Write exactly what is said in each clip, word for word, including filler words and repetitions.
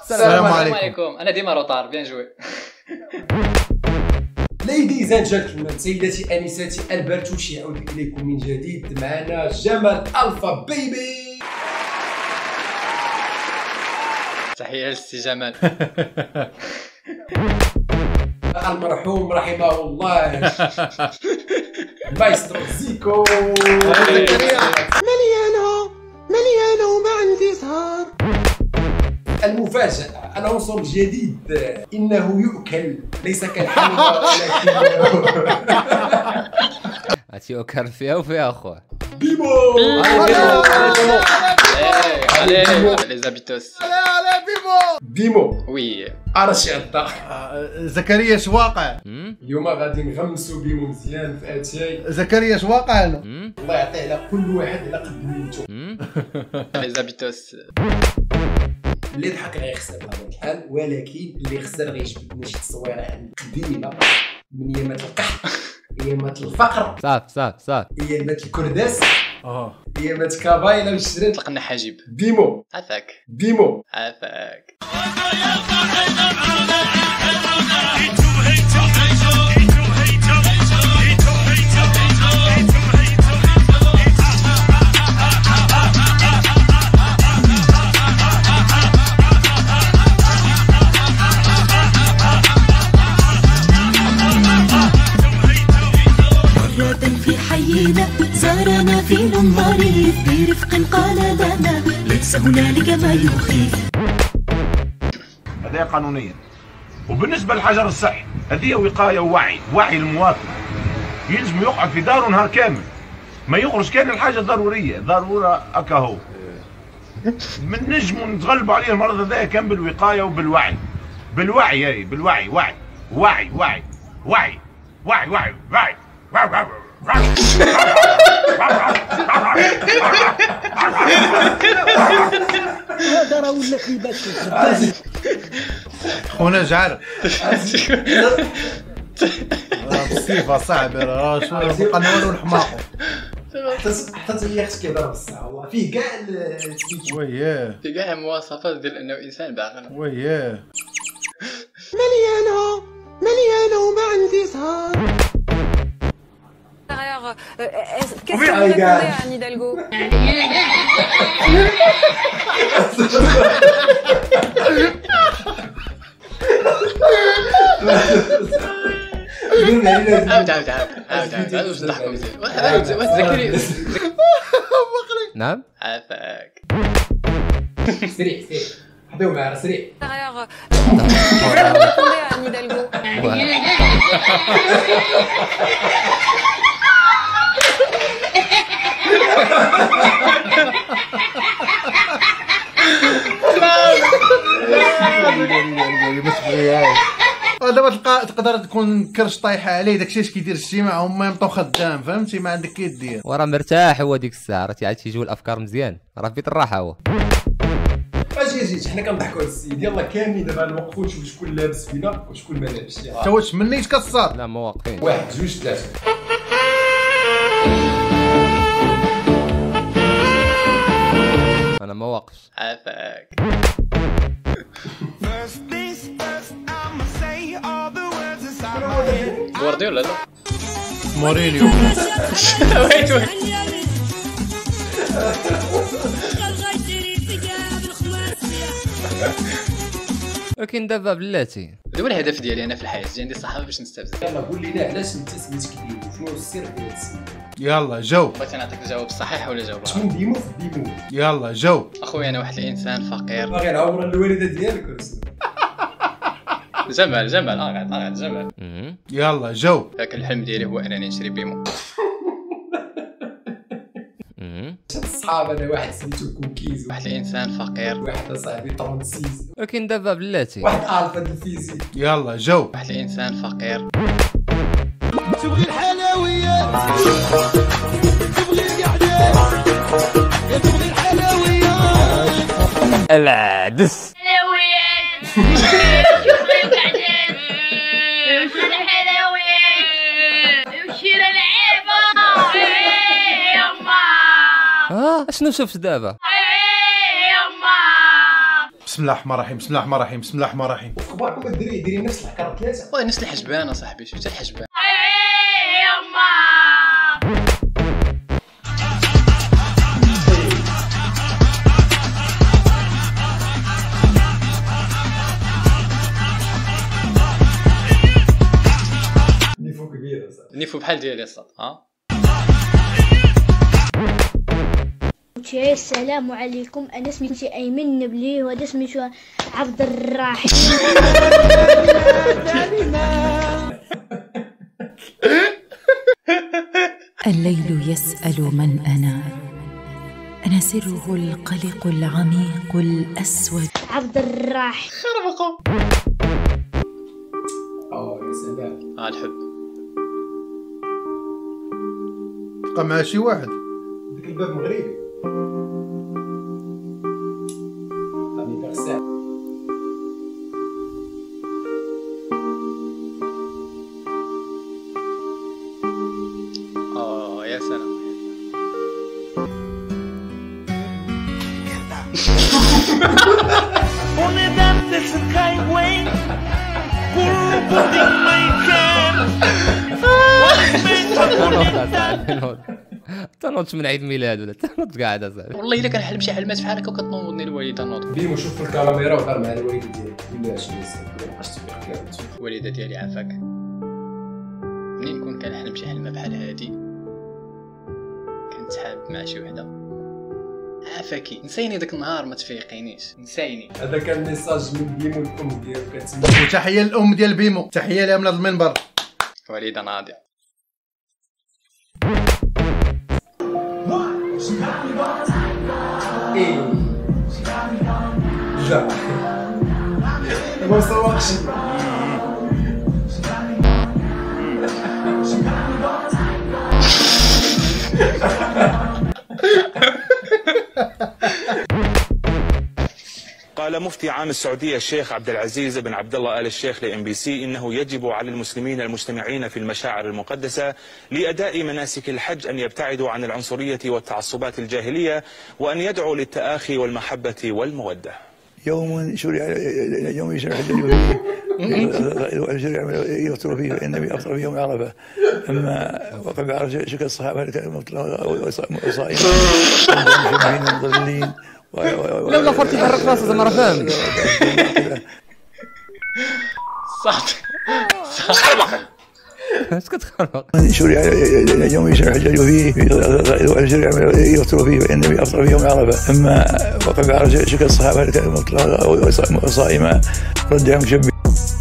السلام عليكم. عليكم. انا ديما روطار. بيان جوي. ليديز اند جنتلمان، سيداتي انساتي البرتوش، يعود اليكم من جديد. معنا جمال الفا بيبي. تحيه للسي جمال. المرحوم رحمه الله مايسترو زيكو. مليانة مليانة وما عندي زهر. المفاجأة العنصر الجديد إنه يؤكل ليس كالحلوى ولكنه هاتي أكل فيها وفيها أخوه بيبو. عليه لي زابيتوس. بيمو وي أرشع الضغط. زكريا اش واقع؟ اليوم غادي نغمسو بيمو مزيان في اتاي. زكريا اش واقع هنا؟ الله يعطيه على كل واحد على قد نيته. لي زابيتوس. اللي ضحك غيخسر بهذا الحال، ولكن اللي خسر غيجبدنا شي تصويره قديمه من ايامات القحط، ايامات الفقر، صافي صافي صافي ايامات الكرداس، اه ايامات كابايلا والشريط. طلقنا حاجب. بيمو عافاك بيمو عافاك. في حينا زارنا فيل ظريف برفق قال لنا ليس هنالك ما يخيف. هذه قانونيا. وبالنسبه للحجر الصحي هذه وقايه ووعي، وعي المواطن. يلزم يقعد في داره نهار كامل، ما يخرج كان الحاجه ضروريه، ضروره هكا هو. من نجموا نتغلبوا عليه المرض هذا كان بالوقايه وبالوعي. بالوعي اي بالوعي وعي وعي وعي وعي وعي وعي وعي وعي هذا راه ولا في باش خونا جعر الصيفه صعبه راه شو بقى نولوا نحماقوا. حتى حتى هي اختك كيضرب الساعه والله فيه كاع التفيت. وياه في كاع المواصفات ديال انه انسان باغي. وياه مليانة مليانة وما عندي زهر. D'ailleurs, euh, qu'est-ce que vous répondez à Anne Hidalgo? عاود عاود عاود عاود عاود عاود واش نضحكوا مزيان. واحد واحد ذكري. نعم عافاك. سريع سريع حداو معنا سريع. D'ailleurs, qu'est-ce que vous répondez à Anne Hidalgo? دابا تلقى تقدر تكون كرش طايحه عليه داكشي اش كيدير اجتماع وما يمطو خدام، فهمتي؟ ما عندك كيدير وراه مرتاح هو ديك الساعه، راه تيعاد تيجيو الافكار مزيان، راه في بيت الراحه هو. اجي اجي حنا كنضحكوا على السيد يلاه كاملين دابا نوقفوا نشوف شكون لابس فينا وشكون ما لابسش. تا واش منيت كصاد؟ لا ما واقفين. واحد جوج ثلاثه. انا ما واقفش. عافاك. غوارديولا لا مورينيو ويت ويت. ولكن دابا بلاتي هذا هو الهدف ديالي انا في الحياه، جي عندي صحافه باش نستافد. يلا قول لينا علاش انت سميتك بيمو، شنو هو السر في هذا السميت؟ يلا جو. بغيتي نعطيك الجواب الصحيح ولا جواب غلط؟ شكون بيمو في بيمو؟ يلا جو. اخويا انا واحد الانسان فقير. باغي نعور الوالده ديالك ولا شنو؟ جمال جمال اه قاعد قاعد جمال. يلا جو. لكن الحلم ديالي هو انني نشري بيمو. الصحاب انا واحد سميتو كوكيز، واحد الانسان فقير. واحد صاحبي ثلاثة وستين، ولكن دابا بلاتي واحد الفا ديال الفيزيك. يلا جو. واحد الانسان فقير. تبغي الحلويات تبغي القعدة تبغي الحلويات العدس حلويات. شوفي القعدات. وشري الحلويات. وشري العيبة. يما. اه شنو شفت دابا؟ يما. بسم الله الرحمن الرحيم، بسم الله الرحمن الرحيم، بسم الله الرحمن الرحيم. اخباركم الدراري؟ دايرين نفس الحكايه ثلاثه. والله نفس الحجبان اصاحبي، شفت الحجبان. نيفو كبير اصاحبي. نيفو بحال ديالي الصاد. ها السلام عليكم، انا سميتي ايمن نبلي وهذا سميتو عبد الرحيم. الليل يسأل من أنا، أنا سره القلق العميق الأسود. عبد الرحيم خربقوا. اه يا سلام. اه الحب. بقى مع شي واحد ديك الباب مغربي. عمي بغسال. اه يا سلام. تنوضش من عيد ميلاد ولا تنوض قاعد اصاحبي. والله الا كنحلم شي حلمات بحال هكا وكتنوضني الوالده نوض. بيمو شوف في الكاميرا وهضر مع الوالده ديالك ولا شي مبقاش تفيق كاع. الوالده ديالي عافاك. منين كون كنحلم شي حلمه بحال هادي كنتحاب مع شي وحده عافاكي، نسيني داك النهار ما تفيقينيش، نسيني. هذا كان ميساج من بيمو الام ديالو كتسمى. وتحيه للام ديال بيمو، تحيه لها من هذا المنبر. والده ناضيه. ايه لا ما سواقش. قال مفتي عام السعودية الشيخ عبد العزيز بن عبد الله آل الشيخ لإم بي سي إنه يجب على المسلمين المجتمعين في المشاعر المقدسة لأداء مناسك الحج أن يبتعدوا عن العنصرية والتعصبات الجاهلية وأن يدعوا للتآخي والمحبة والمودة. يوم شرع يوم يشرع الحج يفطر فيه النبي أفطر في يوم عرفة، أما وقد بعرف شكل الصحابة كانوا صائمين مضلين. لولا فرتي حرك راسه زعما راه فاهم. صح صح. اش كتخربق؟ شرع يوم يشرع الحجاج فيه شرع يفطر فيه النبي أفطر في يوم عرفة، أما وقد بعرف شكل الصحابة كانوا صائمين ردهم شبي.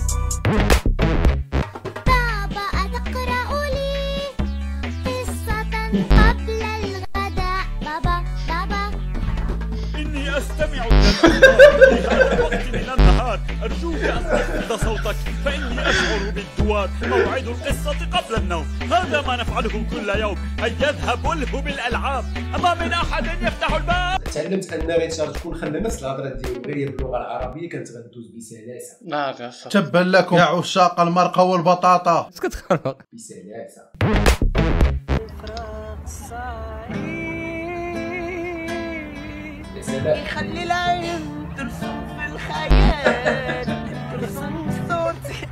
أستمع إلى وقت من النهار، أرجوك أن تخفض صوتك فإني أشعر بالدوار. موعد القصة قبل النوم، هذا ما نفعله كل يوم، أن يذهب وله بالألعاب. أما من أحد يفتح الباب. تعلمت أن غير تكون خلنا نفس الهضرة ديالو غير باللغة العربية كانت غدوز بسلاسة. ناضي. تبا لكم يا عشاق المرقة والبطاطا. اش كتخربق؟ بسلاسة. يخلي العين ترسم في الخيال، ترسم صوتي.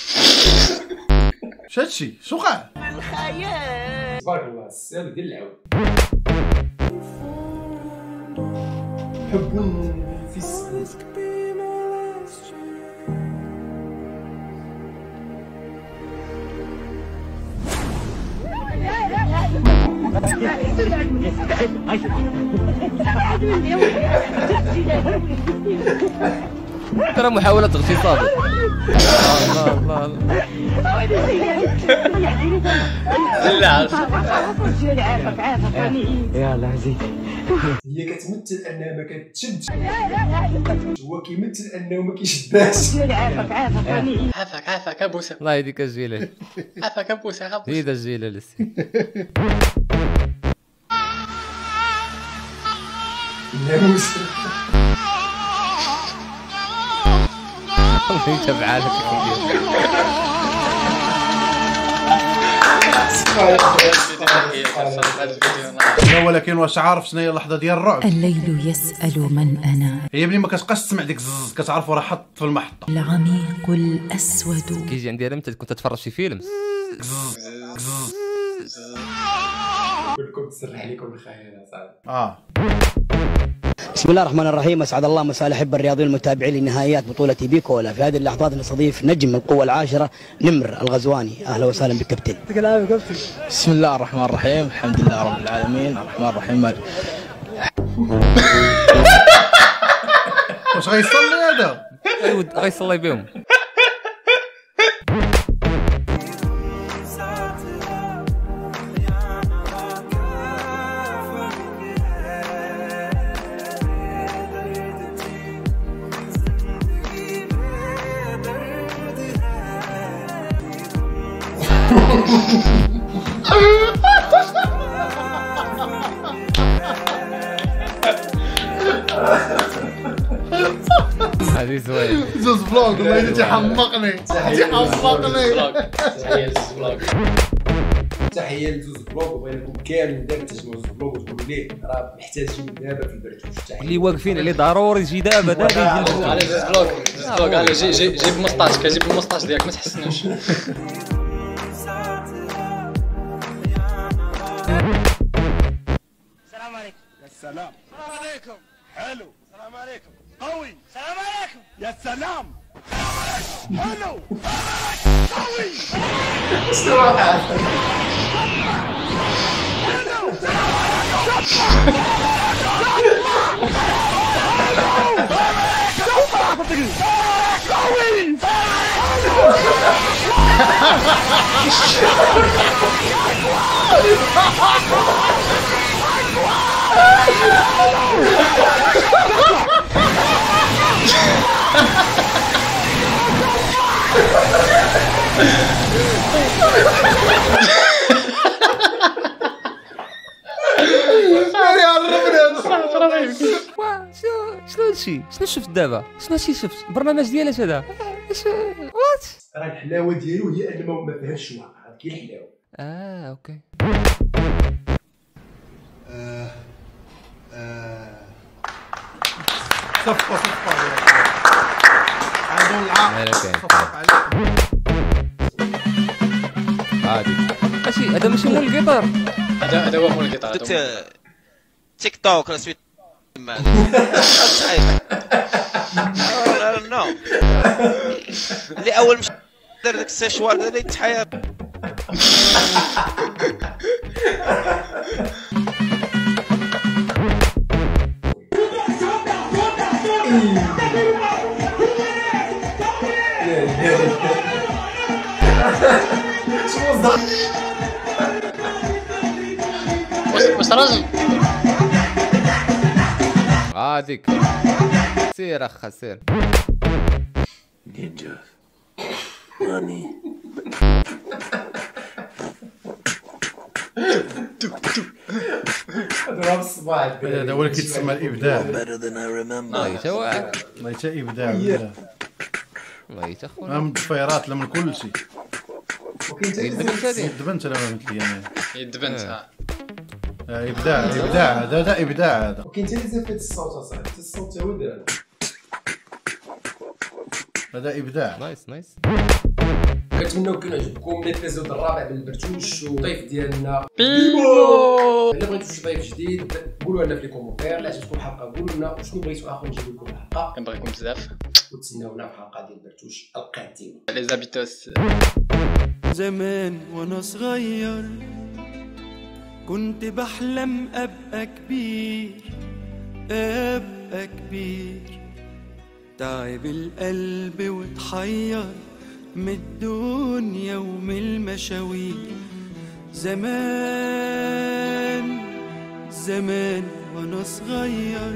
شاتشي شو وقع؟ في الخيال. تبارك الله السلام ديال العود. حب في السماء. ترى محاولة اغتصاب. الله الله الله. لا عارف. يلا عزيزي. هي كتمثل انها ما كتشدش، هو كيمثل انه ما كيشداش. عافاك عافاك ابوسه. الله يهديك الجيلة. عافاك ابوسه ابوسه. هيدا الجيلة لسه. ناموس. الله يتبع لك. لا ولكن واش عارف شنو هي اللحظه ديال الرعب؟ الليل يسأل من أنا، هي ملي ما كتبقاش تسمع ديك الزز كتعرف راه حط في المحطه. العميق الأسود كيجي عندي انا متى كنت تتفرج شي فيلم كلكم تسرح عليكم الخيال صاحبي. اه بسم الله الرحمن الرحيم، اسعد الله مساء الاحبه الرياضيين المتابعين لنهائيات بطوله بيكولا. في هذه اللحظات نستضيف نجم القوه العاشره نمر الغزواني. اهلا وسهلا بالكابتن. بسم الله الرحمن الرحيم، الحمد لله رب العالمين الرحمن الرحيم. واش غيصلي هذا؟ ايوا غيصلي بهم. هذه زوين. زوز فلوق والله تيحمقني تيحمقني. تحية لزوز فلوق. تحية لزوز فلوق، وبغيناكم كاملين دابا تسمعوا زوز فلوق وتقولوا ليه راه محتاجين دابا في البرتوش. اللي واقفين عليه ضروري يجي دابا دابا يجي. على زوز فلوق زوز فلوق على جي جي جيب المسطاش كجيب المسطاش ديالك ما تحسنوش. السلام عليكم. يا سلام. السلام عليكم. حلو. السلام عليكم. قوي. السلام عليكم. يا سلام. حلو. قوي. استراحة. شنو شنو هادشي؟ شنو شفت دابا؟ شنو هادشي شفت؟ البرنامج ديالك هذا؟ اش وات؟ راه الحلاوه ديالو هي انه ما فيهاش الواقع، هذيك هي الحلاوه. اه اوكي. آه آه صفقة صفقة عندهم العاق صفق عليكم. عادي ماشي هذا ماشي مول القطار، هذا هذا هو مول القطار. تيك توك ولا سويت مان نو اللي اول مش دار داك السيشوار دار لي تحيا. واش راجل هاديك سير اخا سير. نينجا ماني هذا الصباح هذا هو اللي كيتسمى الابداع. والله تا واعر والله تا ابداع والله تا خويا. لا من الطفيرات لا من كل شيء. يدبنت هادي يدبنت انا فهمت لي انا يدبنت. ابداع ابداع هذا هذا ابداع هذا. وكاين حتى زفت الصوت اصاحبي، حتى الصوت تا هو دار هذا ابداع. نايس نايس. كنتمنوا يكون عجبكم الابيزود الرابع من البرتوش، والضيف ديالنا بيبو. الا بغيتوا شي ضيف جديد قولوا لنا في لي كومونتير. لا عجبتكم الحلقه قولوا لنا وشنو بغيتوا اخر نجيب لكم الحلقه. كنبغيكم بزاف وتسناونا في الحلقه ديال البرتوش القادمه. لي زابيتوس. زمان وانا صغير كنت بحلم ابقى كبير، ابقى كبير. تعب القلب وتحير من الدنيا ومن المشاوير. زمان زمان وانا صغير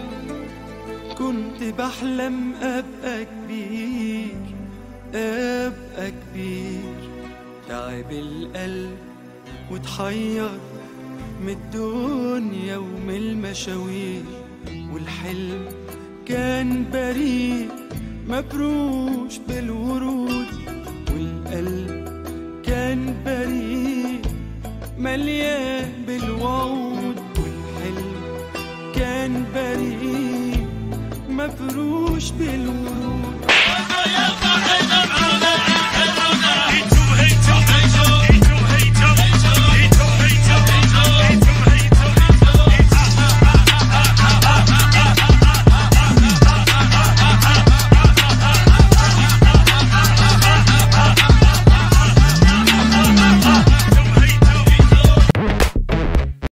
كنت بحلم ابقى كبير، ابقى كبير. تعب القلب وتحير من الدنيا ومن المشاوير. والحلم كان بريء مفروش بالورود، والقلب كان بريء مليان بالوعود، والحلم كان بريء مفروش بالورود.